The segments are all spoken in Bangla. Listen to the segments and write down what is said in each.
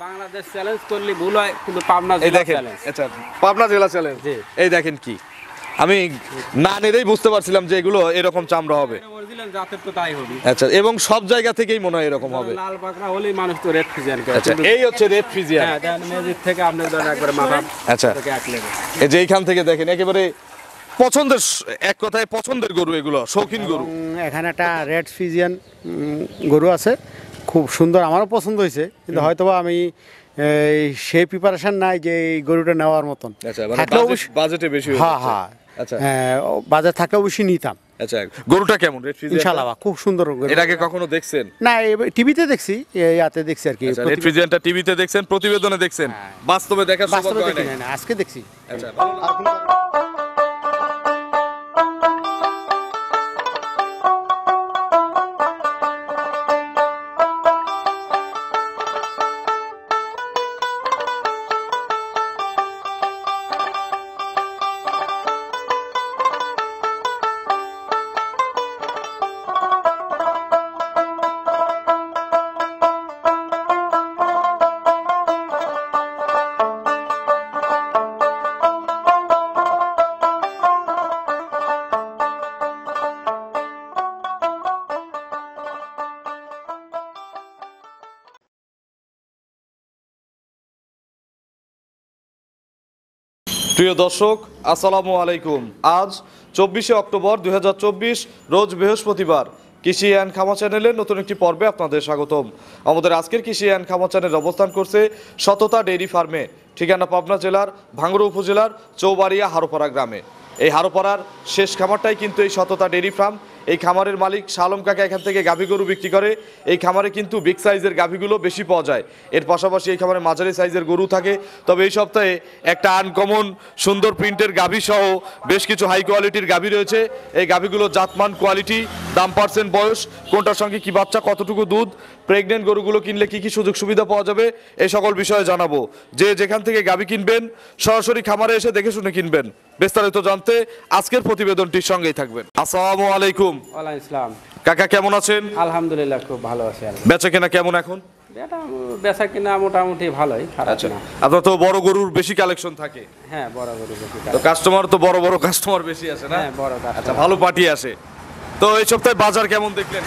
বাংলাদেশ চ্যালেঞ্জ করলে ভুল হয়, কিন্তু পাবনা জেলা চ্যালেঞ্জ। আচ্ছা, পাবনা জেলা চ্যালেঞ্জ। এই দেখেন কি, আমি না নিলেই বুঝতে পারছিলাম যে এগুলো এরকম চামড়া হবে। অরিজিনাল জাতের তো তাই হবে। আচ্ছা, এবং সব জায়গা থেকেই মনে হয় এরকম হবে। লাল পাকড়া হলেই মানুষ তো রেড ফ্রিজিয়ান করে। আচ্ছা, এই হচ্ছে রেড ফ্রিজিয়ান। হ্যাঁ, দেন মেজিক থেকে আপনি ধরেন একবারে মাথা। আচ্ছা, এই যে এইখান থেকে দেখেন একেবারে পছন্দের, এক কথায় পছন্দের গরু, এগুলো শৌখিন গরু। এখানে একটা রেড ফ্রিজিয়ান গরু আছে, খুব সুন্দর, আমারও পছন্দ হয়েছে, কিন্তু হয়তোবা আমি সেই প্রিপারেশন নাই যে এই গরুটা নেওয়ার মতন। আচ্ছা, মানে বাজেটে বেশি। হ্যাঁ হ্যাঁ, আচ্ছা, বাজার থাকলে অবশ্যই নিতাম। আচ্ছা, গরুটা কেমন রেড ফ্রিজিয়ান? ইনশাআল্লাহ খুব সুন্দর গরু। এর আগে কখনো দেখছেন? না, টিভিতে দেখছি, ইয়াতে দেখছি আর কি। রেড ফ্রিজিয়ানটা টিভিতে দেখছেন, প্রতিবেদনে দেখছেন, বাস্তবে দেখার সৌভাগ্য হয় নাই? না, আজকে দেখছি। আচ্ছা, প্রিয় দর্শক, আসসালামু আলাইকুম। আজ 24শে অক্টোবর 2024, রোজ বৃহস্পতিবার। কৃষি অ্যান্ড খামার চ্যানেলের নতুন একটি পর্বে আপনাদের স্বাগতম। আমাদের আজকের কৃষি অ্যান্ড খামার চ্যানেল অবস্থান করছে সততা ডেইরি ফার্মে, ঠিকানা পাবনা জেলার ভাঙ্গুড়া উপজেলার চৌবাড়িয়া হারোপাড়া গ্রামে। এই হারোপাড়ার শেষ খামারটাই কিন্তু এই সততা ডেইরি ফার্ম। এই খামারের মালিক শালম কাকা এখান থেকে গাভী গরু বিক্রি করে। এই খামারে কিন্তু বিগ সাইজের গাভীগুলো বেশি পাওয়া যায়। এর পাশাপাশি এই খামারে মাঝারি সাইজের গরু থাকে। তবে এই সপ্তাহে একটা আনকমন সুন্দর প্রিন্টের গাভী সহ বেশ কিছু হাই কোয়ালিটির গাভী রয়েছে। এই গাভীগুলো জাতমান, কোয়ালিটি, দাম, পার্সেন্ট, বয়স, কোনটার সঙ্গে কি বাচ্চা, কতটুকু দুধ, প্রেগনেন্ট গরুগুলো কিনলে কি কি সুযোগ সুবিধা পাওয়া যাবে, এই সকল বিষয়ে জানাবো। যে যেখান থেকে গাভী কিনবেন সরাসরি খামারে এসে দেখে শুনে কিনবেন। বিস্তারিত জানতে আজকের প্রতিবেদনটির সঙ্গেই থাকবেন। আসসালামু আলাইকুম। ওয়ালাইকুম আসসালাম। কাকা কেমন আছেন? আলহামদুলিল্লাহ, খুব ভালো আছি। বেচা কেনা কেমন এখন? এটা বেচা কিনা মোটামুটি ভালোই, খারাপ না। আপনার তো বড় গরুর বেশি কালেকশন থাকে। হ্যাঁ, বড় গরু বেশি। তো কাস্টমার তো বড় বড় কাস্টমার বেশি আসে না? হ্যাঁ, বড় কাস্টমার। আচ্ছা, ভালো পার্টি আসে। তো এই সপ্তাহে বাজার কেমন দেখলেন?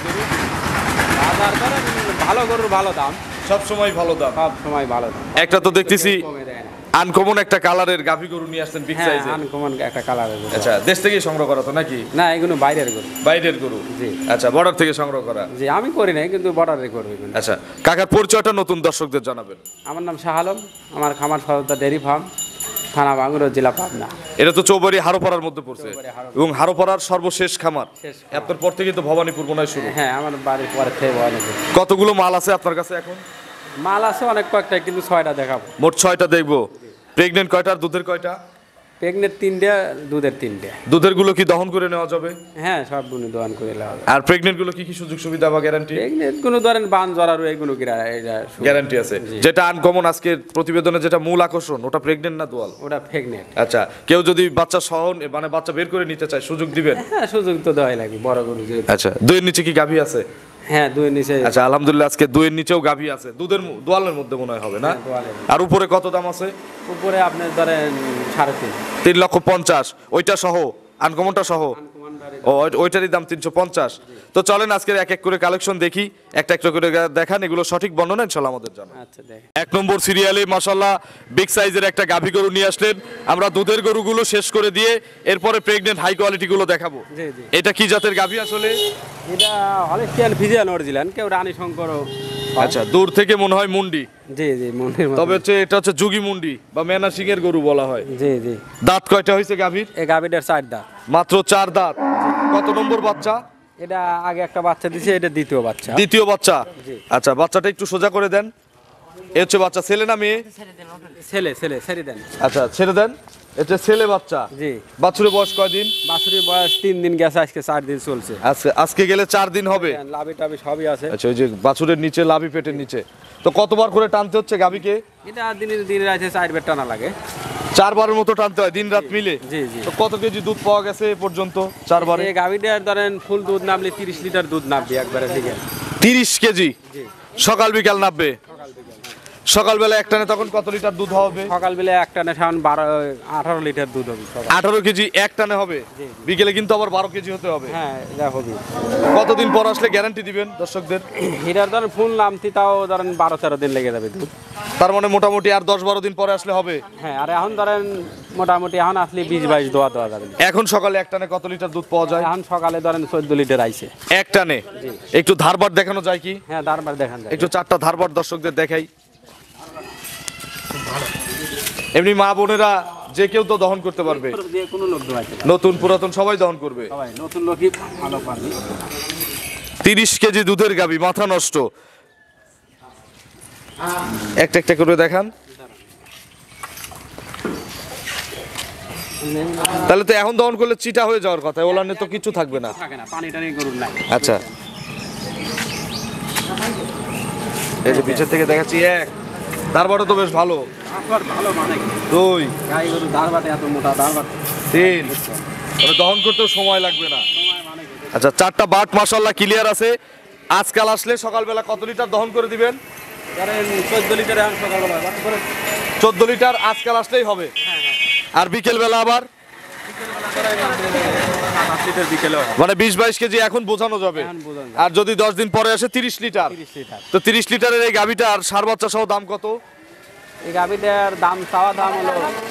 বাজার ধরেন ভালো গরুর ভালো দাম, সব সময় ভালো দাম। সব সময় ভালো দাম। একটা তো দেখতেছি আনকমন একটা কালারের গাভী গরু নিয়ে আসছেন, বিগ সাইজের। হ্যাঁ, আনকমন একটা কালারের গরু। আচ্ছা, দেশ থেকে সংগ্রহ করা তো নাকি? না, এগুলো বাইরের গরু। বাইরের গরু? জি। আচ্ছা, বর্ডার থেকে সংগ্রহ করা? জি, আমি করি নাই, কিন্তু বর্ডারে করব। আচ্ছা, কাকার পরিচয়টা নতুন দর্শকদের জানাবেন। আমার নাম শাহ আলম, আমার খামার সততা ডেইরি ফার্ম, থানা ভাঙ্গুড়া, জেলা পাবনা। এটা তো চৌবাড়ি হারোপাড়ার মধ্যে পড়ছে, এবং হারোপাড়ার সর্বশেষ খামার। আপনার পর থেকে তো ভবানীপুর মনে হয় শুরু। হ্যাঁ, আমার বাড়ির পরে থেকে ভবানীপুর। কতগুলো মাল আছে আপনার কাছে এখন? মাল আছে অনেক কয়েকটা, কিন্তু 6টা দেখাবো। মোট 6টা দেখবো। প্রেগনেন্ট কয়টা, আর দুধের কয়টা? প্রেগনেন্ট 3টে, দুধের 3টে। দুধের গুলো কি দহন করে নেওয়া যাবে? হ্যাঁ, সব গুলো দোয়ান করে নেওয়া হবে। আর প্রেগনেন্ট গুলো কি কি সুযোগ সুবিধা বা গ্যারান্টি? প্রেগনেন্ট গুলো ধরেন বান জরারু এগুলো গ্যারান্টি আছে। যেটা আনকমন আজকের প্রতিবেদনে যেটা মূল আকর্ষণ, ওটা প্রেগনেন্ট না দোয়াল? ওটা প্রেগনেন্ট। আচ্ছা, কেউ যদি বাচ্চা সহ মানে বাচ্চা বের করে নিতে চায়, সুযোগ দিবেন? হ্যাঁ, সুযোগ তো দেওয়াই লাগে, বড় গরু যেহেতু। আচ্ছা, দুইয়ের নিচে কি গাভী আছে? হ্যাঁ, দুইয়ের নিচে। আচ্ছা, আলহামদুলিল্লাহ, আজকে দুইয়ের নিচেও গাভী আছে। দুধের দোয়ালের মধ্যে মনে হয় হবে না? আর উপরে কত দাম আছে? উপরে আপনার ধরেন 3.5। 3,50,000 ওইটা সহ, আনকমনটা সহ? ও, ওইটারই দাম 350। তো চলেন আজকের এক এক করে কালেকশন দেখি, একটা একটা করে দেখান, এগুলো সঠিক বর্ণনা ইনশাআল্লাহ আমাদের জানা। আচ্ছা, দেখেন। 1 নম্বর সিরিয়ালে মাশাআল্লাহ বিগ সাইজের একটা গাভী গরু নিয়ে আসলেন। আমরা দুধের গরুগুলো শেষ করে দিয়ে এরপরে প্রেগনেন্ট হাই কোয়ালিটি গুলো দেখাবো। জি জি। এটা কি জাতের গাভী আসলে? এটা হলস্টাইন ফ্রিজিয়ান অরিজিনাল, কেউ রানী শঙ্কর। আচ্ছা, দূর থেকে মনে হয় মুন্ডি। জি জি, মুন্ডির মতো। তবে এটা হচ্ছে যুগী মুন্ডি বা মেনা সিং এর গরু বলা হয়। জি জি। দাঁত কয়টা হয়েছে গাভীর? এই গাভীটার 4 দাঁত। মাত্র 4 দাঁত। কত নম্বর বাচ্চা? এটা আগে একটা বাচ্চা দিছে, এটা দ্বিতীয় বাচ্চা। দ্বিতীয় বাচ্চা? আচ্ছা, বাচ্চাটা একটু সোজা করে দেন। এ হচ্ছে বাচ্চা, ছেলে না মেয়ে? ছেলে, ছেলে, ছেড়ে দেন। আচ্ছা, ছেড়ে দেন। এটা ছেলে বাচ্চা। জি। বাছুরের বয়স কয়দিন? বাছুরের বয়স 3 দিন গেছে, আজকে 4 দিন চলছে। আজকে গেলে 4 দিন হবে। লাভি টাবি সবই আছে। আচ্ছা, ওই যে বাছুরের নিচে, লাভি পেটের নিচে। তো কতবার করে টানতে হচ্ছে গাভীকে? এটা দিনে রাতে 4 বার টানা লাগে। 4 বারের মতো টানতে হয় দিন রাত মিলে? জি জি। তো কত কেজি দুধ পাওয়া গেছে এ পর্যন্ত 4 বারে? এই গাভীটার ধরেন ফুল দুধ নামলে 30 লিটার দুধ নামবে একবারে, ঠিক আছে? 30 কেজি? সকাল বিকাল নামবে? সকালবেলা একটানে তখন কত লিটার দুধ হবে? সকালবেলা এক টানে 18 লিটার দুধ হবে সকাল। 18 কেজি এক টানে হবে, বিকেলে কিন্তু আবার 12 কেজি হতে হবে। হ্যাঁ এটা হবে। কতদিন পর আসলে গ্যারান্টি দিবেন দর্শকদের? এটার ধরেন ফুল নামতি তাও ধরেন 12-13 দিন লেগে যাবে দুধ। তার মানে মোটামুটি আর 10-12 দিন পরে আসলে হবে। হ্যাঁ আর এখন ধরেন মোটামুটি এখন আসলে 20-22 দোয়া যাবে। এখন সকালে এক টানে কত লিটার দুধ পাওয়া যায়? এখন সকালে ধরেন 14 লিটার আইছে এক টানে। একটু ধারবার দেখানো যায় কি? হ্যাঁ তারপর দেখান যায়। একটু 4টা ধারবার দর্শকদের দেখাই। এমনি মা বোনেরা যে কেউ তো দহন করতে পারবে, যে কোনো লোক দোয়াইতে পারে। নতুন পুরাতন সবাই দহন করবে। সবাই নতুন লোকই ভালো পারবে। 30 কেজি দুধের গাভী, মাথা নষ্ট। একটা একটা করে দেখান। তাহলে তো এখন দহন করলে চিটা হয়ে যাওয়ার কথা, ওলানে তো কিছু থাকবে না। থাকে না, পানি টানি গরুর নাই। আচ্ছা, এই যে পিছের থেকে দেখাচ্ছি এক, তারপরে তো বেশ ভালো। আপনার ভালো মানে কি? 2 গাই গরু দাঁড়বাতে এত মোটা দাঁড়বাতে 3, তবে দহন করতেও সময় লাগবে না। সময় মানে কি? আচ্ছা, 4টা বাট মাশাআল্লাহ ক্লিয়ার আছে। আজকাল আসলে সকালবেলা কত লিটার দহন করে দিবেন? ধরেন 14 লিটার এখন সকালবেলা বাদ করে 14 লিটার আজকাল আসলেই হবে। আর বিকেল বেলা আবার 8 লিটার বিকেলে হয়। মানে 20-22 কেজি এখন বোঝানো যাবে। এখন বোঝানো যাবে। আর যদি 10 দিন পরে আসে 30 লিটার, 30 লিটার। তো 30 লিটারের এই গাভীটা আর সার বাচ্চা সহ দাম কত? এই গাভিটার দাম চাওয়া দাম হলো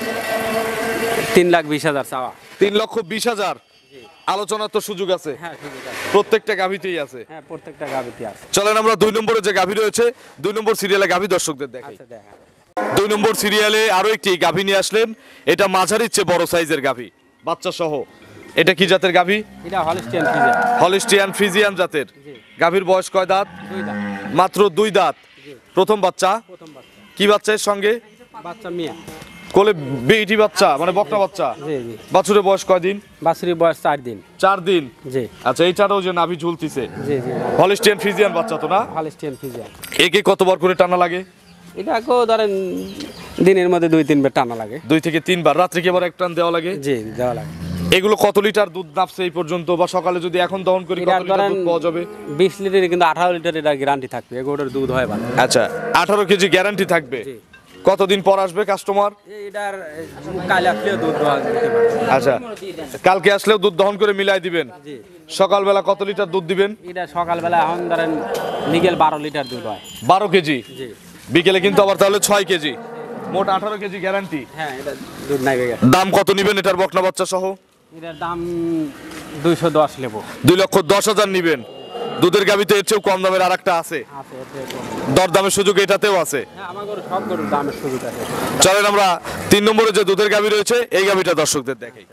3,20,000 চাওয়া। 3,20,000। আলোচনার তো সুযোগ আছে, হ্যাঁ সুযোগ আছে। প্রত্যেকটা গাভীতেই আছে। হ্যাঁ প্রত্যেকটা গাভিতে আছে। চলেন আমরা 2 নম্বরে যে গাভী রয়েছে, 2 নম্বর সিরিয়ালে গাভী দর্শকদের দেখাই। আচ্ছা দেখা। 2 নম্বর সিরিয়ালে আরো একটি গাভী নিয়ে আসলেন। এটা মাঝারির চেয়ে বড় সাইজের গাভী, বাচ্চা সহ। এটা কি জাতের গাভী? এটা হলস্টিয়ান ফ্রিজিয়ান। হলিস্টিয়ান ফ্রিজিয়ান জাতের। গাভীর বয়স কয় দাঁত? 2 দাঁত। মাত্র 2 দাঁত। প্রথম বাচ্চা। প্রথম বাচ্চা। কি বাচ্চা এর সঙ্গে? বাচ্চা মিয়া। কোলে বেটি বাচ্চা, মানে বকনা বাচ্চা। জি জি। বাছুরের বয়স কয় দিন? বাছুরির বয়স 4 দিন। 4 দিন। জি আচ্ছা, এইটারও যে নাভি ঝুলতিছে। জি জি। হলিস্টিয়ান ফ্রিজিয়ান বাচ্চা তো না? Holstein Friesian. একে কতবার করে টানা লাগে? এটাকেও ধরেন দিনের মধ্যে 2-3 বার টানা লাগে। 2 থেকে 3 বার। রাত্রে কি আবার এক টান দেওয়া লাগে? জি দেওয়া লাগে। এগুলো কত লিটার দুধ নাপছে এই পর্যন্ত, বা সকালে যদি এখন দহন করি কত এটা লিটার ধরেন দুধ পাওয়া যাবে? 20 লিটার, কিন্তু 18 লিটার এটা গ্যারান্টি থাকবে। এগুলোর দুধ হয় ভালো। আচ্ছা, 18 কেজি গ্যারান্টি থাকবে। জি। কতদিন পর আসবে কাস্টমার? এটার কাল আসলেও দুধ দেওয়া যেতে পারে। আচ্ছা, কালকে আসলেও দুধ দহন করে মিলাই দিবেন। জি। সকালবেলা কত লিটার দুধ দিবেন? এটা সকালবেলা এখন ধরেন বিকেল 12 লিটার দুধ হয়। 12 কেজি। জি। বিকেলে কিন্তু আবার তাহলে 6 কেজি, মোট 18 কেজি গ্যারান্টি। হ্যাঁ এটা দুধ নাই গেছে। দাম কত নিবেন এটার বকনা বাচ্চা সহ? এটার দাম 210 নেব। 2,10,000 নিবেন। দুধের গাভীতে এর চেয়েও কম দামের আরেকটা আছে, আছে এটা। দরদামের সুযোগ এটাতেও আছে। হ্যাঁ আমার গরু সব গরুর দামের সুযোগ আছে। চলেন আমরা 3 নম্বরে যে দুধের গাভী রয়েছে এই গাভীটা দর্শকদের দেখাই।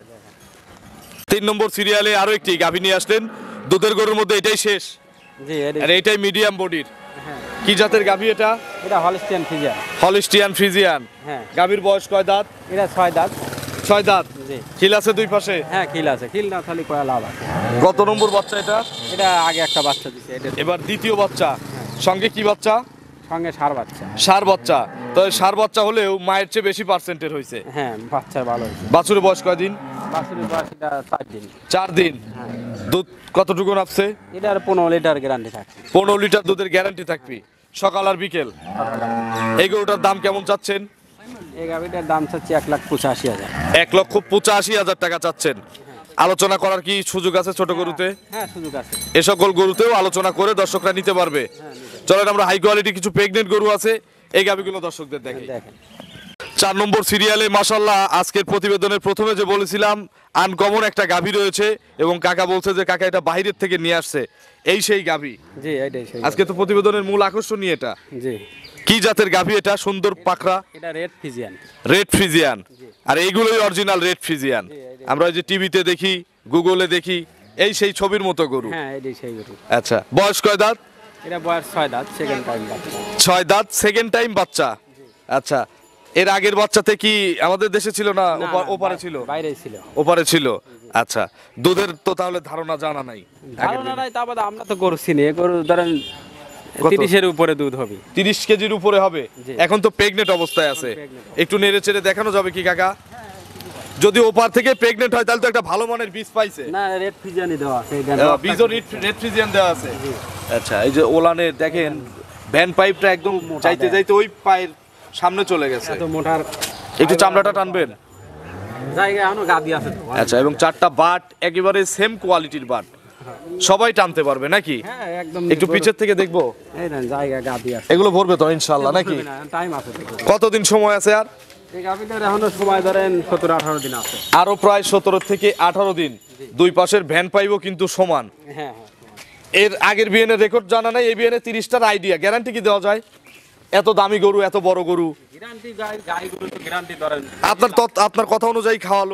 3 নম্বর সিরিয়ালে আরো একটি গাভী নিয়ে আসলেন। দুধের গরুর মধ্যে এটাই শেষ, জি আর এটাই মিডিয়াম বডির। হ্যাঁ কি জাতের গাভী এটা? এটা হলস্টিয়ান ফ্রিজিয়ান। Holstein Friesian. হ্যাঁ গাভীর বয়স কয় দাঁত? এটা 6 দাঁত। 6 দাঁত। জি। খিল আছে 2 পাশে? হ্যাঁ খিল আছে। খিল না থালি কয়া লাভ আছে। কত নম্বর বাচ্চা এটা? এটা আগে একটা বাচ্চা দিছে। এটা এবার দ্বিতীয় বাচ্চা। সঙ্গে কি বাচ্চা? সঙ্গে সার বাচ্চা। ষাঁড় বাচ্চা। তো এই ষাঁড় বাচ্চা হলেও মায়ের চেয়ে বেশি পার্সেন্টের হয়েছে। হ্যাঁ বাচ্চা ভালো হয়েছে। বাছুরের বয়স কয় দিন? বাছুরির বয়স এটা 4 দিন। 4 দিন। হ্যাঁ দুধ কতটুকু নাপছে? এটার 15 লিটার গ্যারান্টি থাকে। 15 লিটার দুধের গ্যারান্টি থাকবে সকাল আর বিকেল। এই গরুটার দাম কেমন চাচ্ছেন? এই গাভিটার দাম চাচ্ছি 1,85,000। 1,85,000 টাকা চাচ্ছেন। আলোচনা করার কি সুযোগ আছে ছোট গরুতে? হ্যাঁ সুযোগ আছে। এ সকল গরুতেও আলোচনা করে দর্শকরা নিতে পারবে। চলেন আমরা হাই কোয়ালিটি কিছু প্রেগনেন্ট গরু আছে এই গাভিগুলো দর্শকদের দেখি। দেখেন 4 নম্বর সিরিয়ালে মাশাআল্লাহ আজকের প্রতিবেদনের প্রথমে যে বলেছিলাম আনকমন একটা গাভী রয়েছে, এবং কাকা বলছে যে কাকা এটা বাইরের থেকে নিয়ে আসছে, এই সেই গাভী। জি এটাই সেই। আজকে তো প্রতিবেদনের মূল আকর্ষণই এটা। জি। কি জাতের গাভী এটা? সুন্দর পাকড়া এটা রেড ফ্রিজিয়ান। Red Friesian. আর এইগুলোই অরিজিনাল রেড ফ্রিজিয়ান। আমরা ওই যে টিভিতে দেখি, গুগলে দেখি, এই সেই ছবির মতো গরু। হ্যাঁ এটাই সেই গরু। আচ্ছা, বয়স কয় দাঁত? এটা বয়স 6 দাঁত, সেকেন্ড টাইম বাচ্চা। 6 দাঁত, সেকেন্ড টাইম বাচ্চা। আচ্ছা, এর আগের বাচ্চাতে কি আমাদের দেশে ছিল না ওপারে ছিল? বাইরেই ছিল। ওপারে ছিল। আচ্ছা, দুধের তো তাহলে ধারণা জানা নাই? ধারণা নাই, তারপরে আমরা তো গরু চিনি। এই গরু ধরেন 30 এর উপরে দুধ হবে। 30 কেজির উপরে হবে। জি। এখন তো প্রেগনেন্ট অবস্থায় আছে, pregnant। একটু নেড়ে চেড়ে দেখানো যাবে কি কাকা? যদি ওপার থেকে প্রেগনেন্ট হয় তাহলে তো একটা ভালো মানের বীজ পাইছে। না রেড ফ্রিজিয়ানই দেওয়া আছে। বীজও রেড ফ্রিজিয়ান দেওয়া আছে। আচ্ছা, এই যে ওলানে দেখেন ভ্যান পাইপটা একদম চাইতে চাইতে ওই পায়ের সামনে চলে গেছে। এত মোটার একটু চামড়াটা টানবেন। জায়গা এখনো গাদি আছে তো। আচ্ছা, এবং চারটা বাট একেবারে সেম কোয়ালিটির বাট, সবাই টানতে পারবে নাকি? হ্যাঁ একদম। একটু পিছের থেকে দেখবো। এই না জায়গা গাদি আছে। এগুলো ভরবে তো ইনশাআল্লাহ নাকি? টাইম আছে তো। কতদিন সময় আছে আর? এই গাভিটার এখনো সময় ধরেন 17-18 দিন আছে। আরো প্রায় 17 থেকে 18 দিন। দুই পাশের ভ্যান পাইবও কিন্তু সমান। হ্যাঁ। এর আগের বিএনের রেকর্ড জানা নাই, এই বিএনের 30টার আইডিয়া। গ্যারান্টি কি দেওয়া যায়? এত দামি গরু, এত বড় গরু, গ্যারান্টি গাইগুলো তো গ্যারান্টি ধরেন। আপনার কথা অনুযায়ী খাওয়ালো,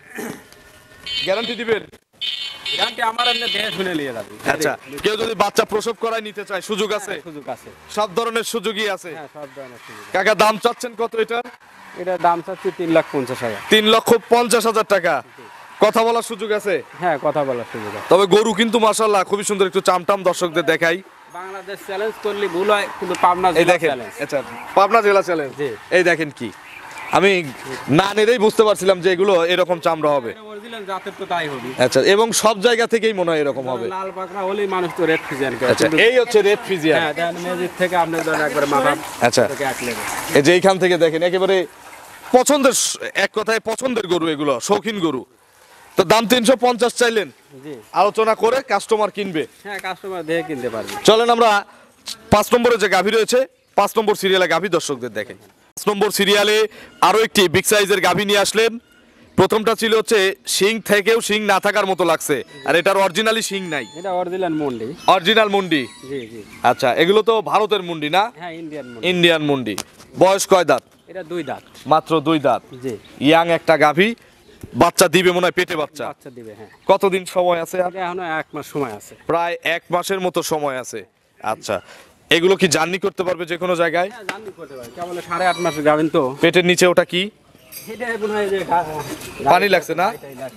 গ্যারান্টি দিবেন? গ্যারান্টি আমার এমনি দেখে শুনে নিয়ে যাবে। আচ্ছা, কেউ যদি বাচ্চা প্রসব করায় নিতে চায় সুযোগ আছে? সুযোগ আছে। সব ধরনের সুযোগই আছে। হ্যাঁ সব ধরনের সুযোগ। কাকা দাম চাচ্ছেন কত এটার? এটা দাম চাচ্ছি 3,50,000। 3,50,000 টাকা। কথা বলার সুযোগ আছে? হ্যাঁ কথা বলার সুযোগ আছে। তবে গরু কিন্তু মাশাআল্লাহ খুবই সুন্দর। একটু চামটাম দর্শকদের দেখাই। বাংলাদেশ চ্যালেঞ্জ করলে ভুল হয়, কিন্তু পাবনা এই জেলা দেখেন, চ্যালেঞ্জ। আচ্ছা পাবনা জেলা চ্যালেঞ্জ। জি। এই দেখেন কি, আমি না নেড়েই বুঝতে পারছিলাম যে এগুলো এরকম চামড়া হবে। অরিজিনাল জাতের তো তাই হবে। আচ্ছা, এবং সব জায়গা থেকেই মনে হয় এরকম হবে। লাল পাকড়া হলেই মানুষ তো রেড ফিজিয়ান করে। আচ্ছা, এই হচ্ছে রেড ফ্রিজিয়ান। হ্যাঁ দেন মেজিক থেকে আপনি ধরেন একবারে মাথা আচ্ছা, থেকে এক লেগে। এই যে এইখান থেকে দেখেন একেবারে পছন্দের, এক কথায় পছন্দের গরু, এগুলো শৌখিন গরু। তো দাম 350 চাইলেন, জি। আলোচনা করে কাস্টমার কিনবে। হ্যাঁ কাস্টমার দেখে কিনতে পারবে। চলেন আমরা 5 নম্বরে যে গাভী রয়েছে, 5 নম্বর সিরিয়ালে গাভী দর্শকদের দেখেন। 5 নম্বর সিরিয়ালে আরো একটি বিগ সাইজের গাভী নিয়ে আসলেন। প্রথমটা ছিল হচ্ছে শিং থেকেও শিং না থাকার মতো লাগছে, আর এটার অরিজিনালি শিং নাই। এটা অরিজিনাল মুন্ডি। অরিজিনাল মুন্ডি। জি জি। আচ্ছা, এগুলো তো ভারতের মুন্ডি না? হ্যাঁ ইন্ডিয়ান মুন্ডি। ইন্ডিয়ান মুন্ডি। বয়স কয় দাঁত? এটা 2 দাঁত। মাত্র 2 দাঁত। জি। ইয়াং একটা গাভী, বাচ্চা দিবে মনে হয়, পেটে বাচ্চা। বাচ্চা দিবে হ্যাঁ। কতদিন সময় আছে আর? এটা এখনো 1 মাস সময় আছে। প্রায় 1 মাসের মতো সময় আছে। আচ্ছা, এগুলো কি জার্নি করতে পারবে যে কোনো জায়গায়? হ্যাঁ জার্নি করতে পারে। কেবল 8.5 মাস গাবেন তো। পেটের নিচে ওটা কি? এটা মনে হয় যে পানি লাগছে না?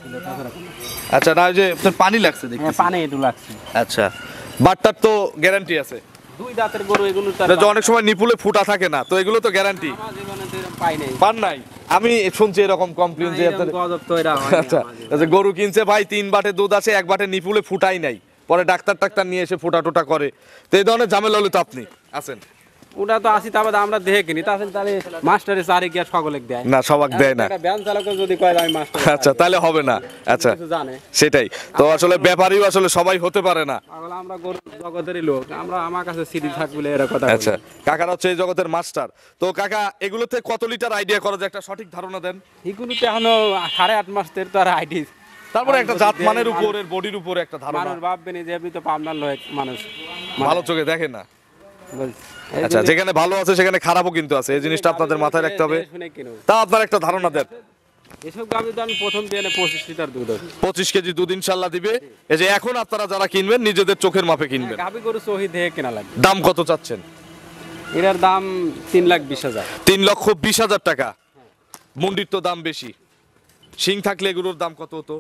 আচ্ছা, না ওই যে আপনার পানি লাগছে দেখি। হ্যাঁ পানি একটু লাগছে। আচ্ছা, বাটটার তো গ্যারান্টি আছে? 2 দাঁতের গরু এগুলো তো এটা যে অনেক সময় নিপুলে ফুটা থাকে না, তো এগুলো তো গ্যারান্টি আমার জীবনে তো এরকম পাই নাই। পান নাই? আমি শুনছি এরকম কমপ্লেইন যে আপনার। গজব তো এটা হয়। আচ্ছা, আচ্ছা, গরু কিনছে ভাই 3 বাটে দুধ আছে, 1 বাটে নিপুলে ফুটাই নাই, পরে ডাক্তার নিয়ে এসে ফোটা টোটা করে। তো এই ধরনের ঝামেলা হলে তো আপনি আছেন। ওটা তো আসি তারপর আমরা দেখে কিনি, তাহলে মাস্টারে চারে গিয়া সকলে দেয় না, সবাক দেয় না। একটা ব্যান চালক যদি কয় আমি মাস্টার, আচ্ছা, তাহলে হবে না। আচ্ছা, কিছু জানে। সেটাই তো, আসলে ব্যাপারীও আসলে সবাই হতে পারে না। পাগল আমরা গরু জগতেরই লোক, আমরা আমার কাছে সিডি থাক বলে এর কথা বলি। আচ্ছা, কাকারা হচ্ছে এই জগতের মাস্টার। তো কাকা, এগুলোতে কত লিটার আইডিয়া করা যায়, একটা সঠিক ধারণা দেন। এগুলোতে এখনো 8.5 মাস তো আর আইডি। তারপরে একটা জাত মানের উপর, এর বডির উপর একটা ধারণা। মানুষ ভাববেনি যে আপনি তো পাবনার লোক মানুষ ভালো চোখে দেখে না। বলছি। আচ্ছা, যেখানে ভালো আছে সেখানে খারাপও কিন্তু আছে, এই জিনিসটা আপনাদের মাথায় রাখতে হবে। শুনে কিনো। তা আপনার একটা ধারণা দেন। এসব গাভী তো আমি প্রথম দিয়ে 25 লিটার দুধ হয়। 25 কেজি দুধ ইনশাল্লাহ দিবে। এই যে এখন আপনারা যারা কিনবেন নিজেদের চোখের মাপে কিনবেন। গাভী গরু সহি দেখে কেনা লাগবে। দাম কত চাচ্ছেন? এটার দাম 3,20,000। 3,20,000 টাকা। মুন্ডির তো দাম বেশি। শিং থাকলে এগুলোর দাম কত হতো?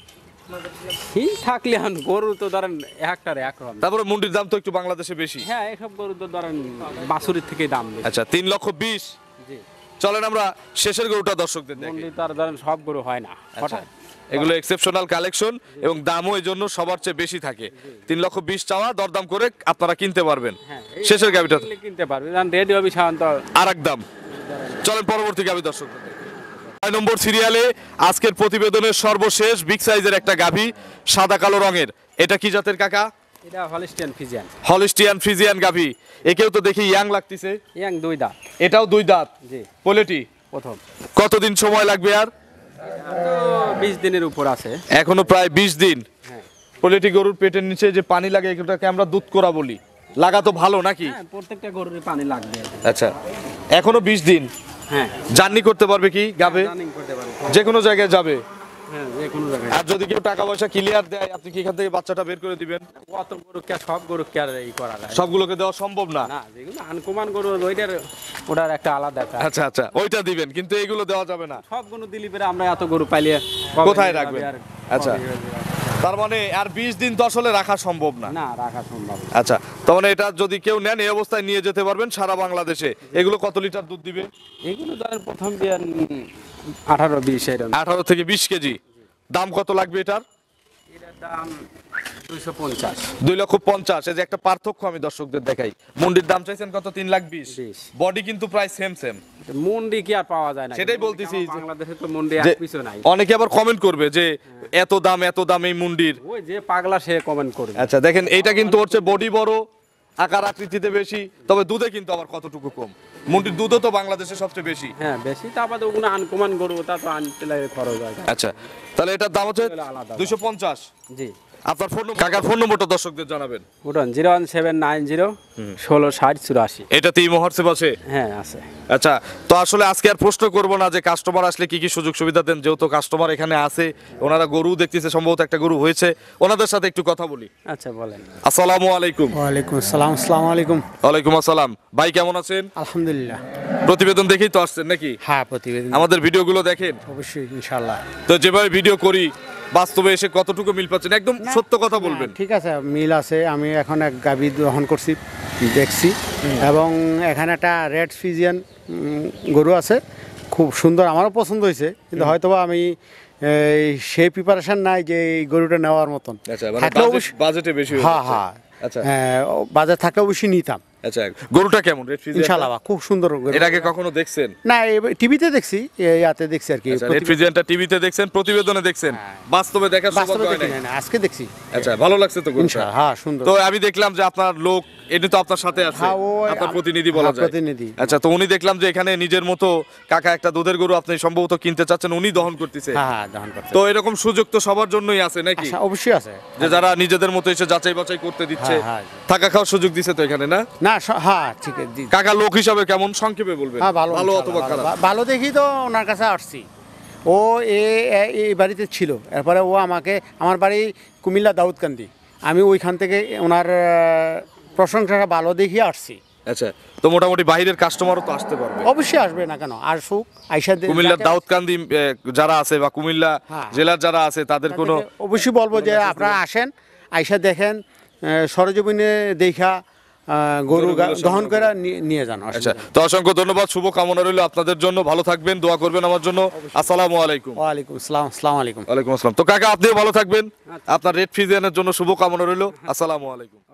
ঠিক থাকলে এখন গরু তো ধরেন একটার একরকম। তারপরে মুন্ডির দাম তো একটু বাংলাদেশে বেশি। হ্যাঁ এসব গরু তো ধরেন বাছুরের থেকে দাম বেশি। আচ্ছা, 3,20,000। জি। চলেন আমরা শেষের গরুটা দর্শকদের দেখি। মন্ডি তার ধরেন সব গরু হয় না। আচ্ছা, এগুলো এক্সেপশনাল কালেকশন এবং দামও এই জন্য সবার চেয়ে বেশি থাকে। 3,20,000 চাওয়া, দরদাম করে আপনারা কিনতে পারবেন। হ্যাঁ, শেষের গাবিটা কিনতে পারবে, কারণ রেডি হবে সাধারণত আর এক দাম। চলেন পরবর্তী গাবি দর্শকদের দেখি। 6 নম্বর সিরিয়ালে আজকের প্রতিবেদনের সর্বশেষ বিগ সাইজের একটা গাভী, সাদা কালো রঙের। এটা কি জাতের কাকা? এটা হলস্টিয়ান ফ্রিজিয়ান। হলস্টিয়ান ফ্রিজিয়ান গাভী। একেও তো দেখি ইয়াং লাগতেছে। ইয়াং 2 দাঁত। এটাও 2 দাঁত। জি। পোলেটি। প্রথম। কতদিন সময় লাগবে আর? 20 দিনের উপর আছে। এখনো প্রায় 20 দিন। হ্যাঁ। পোলেটি গরুর পেটের নিচে যে পানি লাগে এটাকে আমরা দুধ করা বলি। লাগা তো ভালো নাকি? হ্যাঁ প্রত্যেকটা গরুর পানি লাগবে। আচ্ছা, এখনো 20 দিন। হ্যাঁ। জার্নি করতে পারবে কি গাবে? রানিং করতে পারবে। যে কোনো জায়গায় যাবে। হ্যাঁ যে কোনো জায়গায়। আর যদি কেউ টাকা পয়সা ক্লিয়ার দেয়, আপনি কি এখান থেকে বাচ্চাটা বের করে দিবেন? কত গরু কে সব গরু কে আর এই করা যায়? সবগুলোকে দেওয়া সম্ভব না। না, যেগুলো আনকমান গরু ওটার একটা আলাদা একটা। আচ্ছা আচ্ছা, ওইটা দিবেন, কিন্তু এইগুলো দেওয়া যাবে না। সব গরু দিলি পরে আমরা এত গরু পাইলে কোথায় রাখবেন? আচ্ছা, তার মানে আর 20 দিন তো আসলে রাখা সম্ভব না। না রাখা সম্ভব না। আচ্ছা, তার মানে এটা যদি কেউ নেন এই অবস্থায় নিয়ে যেতে পারবেন সারা বাংলাদেশে। এগুলো কত লিটার দুধ দিবে? এগুলো ধরেন প্রথম দিয়ে 18-20 এরকম। 18 থেকে 20 কেজি। দাম কত লাগবে এটার? এটার দাম 250। 2,50,000। এই যে একটা পার্থক্য আমি দর্শকদের দেখাই, মুন্ডির দাম চাইছেন কত? 3,20,000। 20 বডি কিন্তু প্রায় সেম। মুন্ডি কি আর পাওয়া যায় না? সেটাই বলতেছি যে বাংলাদেশে তো মুন্ডি যে এক পিছু নাই। অনেকে আবার কমেন্ট করবে যে এত দাম এই মুন্ডির। ওই যে পাগলা সে কমেন্ট করবে। আচ্ছা দেখেন, এইটা কিন্তু হচ্ছে বডি বড়, আকার আকৃতিতে বেশি, তবে দুধে কিন্তু আবার কতটুকু কম। মুন্ডির দুধও তো বাংলাদেশে সবচেয়ে বেশি। হ্যাঁ বেশি, তারপরে ওগুলো আনকমন গরু, তা তো আনতে লাগে খরচ হয়। আচ্ছা, তাহলে এটার দাম হচ্ছে আলাদা। 250। জি। আপনার কাকার ফোন নম্বরটা দর্শকদের জানাবেন। উঠুন 01790 1660 84। এটাতে ইমো হোয়াটসঅ্যাপ আছে? হ্যাঁ আছে। আচ্ছা, তো আসলে আজকে আর প্রশ্ন করব না যে কাস্টমার আসলে কি কি সুযোগ সুবিধা দেন, যেহেতু কাস্টমার এখানে আছে, ওনারা গরু দেখতেছে, সম্ভবত একটা গরু হয়েছে, ওনাদের সাথে একটু কথা বলি। আচ্ছা বলেন। আসসালামু আলাইকুম। ওয়ালাইকুম আসসালাম। আসসালামু আলাইকুম। ওয়ালাইকুম আসসালাম। ভাই কেমন আছেন? আলহামদুলিল্লাহ। প্রতিবেদন দেখেই তো আসছেন নাকি? হ্যাঁ, প্রতিবেদন আমাদের ভিডিওগুলো দেখেন? অবশ্যই ইনশাআল্লাহ। তো যেভাবে ভিডিও করি, বাস্তবে এসে কতটুকু মিল পাচ্ছেন? একদম সত্য কথা বলবেন। ঠিক আছে, মিল আছে। আমি এখন এক গাভী দহন করছি, দেখছি, এবং এখানে একটা রেড ফ্রিজিয়ান গরু আছে, খুব সুন্দর, আমারও পছন্দ হয়েছে, কিন্তু হয়তোবা আমি সেই প্রিপারেশন নাই যে এই গরুটা নেওয়ার মতন। আচ্ছা, মানে থাকলে অবশ্যই বাজেটে বেশি হয়ে হ্যাঁ যাচ্ছে। হ্যাঁ আচ্ছা, বাজার থাকলে অবশ্যই নিতাম। আচ্ছা, গরুটা কেমন? রেড ফ্রিজিয়ান ইনশাআল্লাহ খুব সুন্দর গরু। এর আগে কখনো দেখছেন? না, টিভিতে দেখছি, ইয়াতে দেখছি আর কি। আচ্ছা, রেড ফ্রিজিয়ানটা টিভিতে দেখছেন, প্রতিবেদনে দেখছেন, বাস্তবে দেখার সৌভাগ্য বাস্তবে হয় দেখি নাই? না, আজকে দেখছি। আচ্ছা, ভালো লাগছে তো গরুটা? ইনশাআল্লাহ, হ্যাঁ সুন্দর। তো আমি দেখলাম যে আপনার লোক এটি তো আপনার সাথে আছে, হ্যাঁ, ও আপনার প্রতিনিধি বলা যায়। প্রতিনিধি। আচ্ছা, তো উনি দেখলাম যে এখানে নিজের মতো কাকা একটা দুধের গরু আপনি সম্ভবত কিনতে চাচ্ছেন, উনি দহন করতেছে। হ্যাঁ, দহন করতে। তো এরকম সুযোগ তো সবার জন্যই আছে নাকি? আচ্ছা, অবশ্যই আছে। যে যারা নিজেদের মতো এসে যাচাই বাছাই করতে দিচ্ছে, হ্যাঁ, থাকা খাওয়ার সুযোগ দিছে তো এখানে, না? না, হ্যাঁ ঠিক আছে। কাকা লোক হিসাবে কেমন, সংক্ষেপে বলবেন? হ্যাঁ, ভালো ভালো ইনশাআল্লাহ, অথবা খারাপ? ভালো দেখি তো ওনার কাছে আসছি। ও এই বাড়িতে ছিল, এরপরে ও আমাকে, আমার বাড়ি কুমিল্লা দাউদকান্দি, আমি ওইখান থেকে ওনার প্রশংসাটা ভালো দেখিয়ে আসছি। আচ্ছা, তো মোটামুটি বাইরের কাস্টমারও তো আসতে পারবে? অবশ্যই আসবে, না কেন, আসুক। আইসা কুমিল্লার দাউদকান্দি যারা আছে বা কুমিল্লা হ্যাঁ। জেলার যারা আছে তাদের কোনো অবশ্যই বলবো যে আপনারা আসেন, আইসা দেখেন, সরজমিনে দেখা গরু দহন করে নিয়ে যান। আচ্ছা, তো অসংখ্য ধন্যবাদ, শুভ কামনা রইল আপনাদের জন্য, ভালো থাকবেন, দোয়া করবেন আমার জন্য। আসসালামু আলাইকুম। ওয়ালাইকুম আসসালাম। আসসালামু আলাইকুম। ওয়ালাইকুম আসসালাম। তো কাকা আপনিও ভালো থাকবেন, আপনার রেড ফ্রিজিয়ানের জন্য শুভ কামনা রইল। আসসালামু আলাইকুম।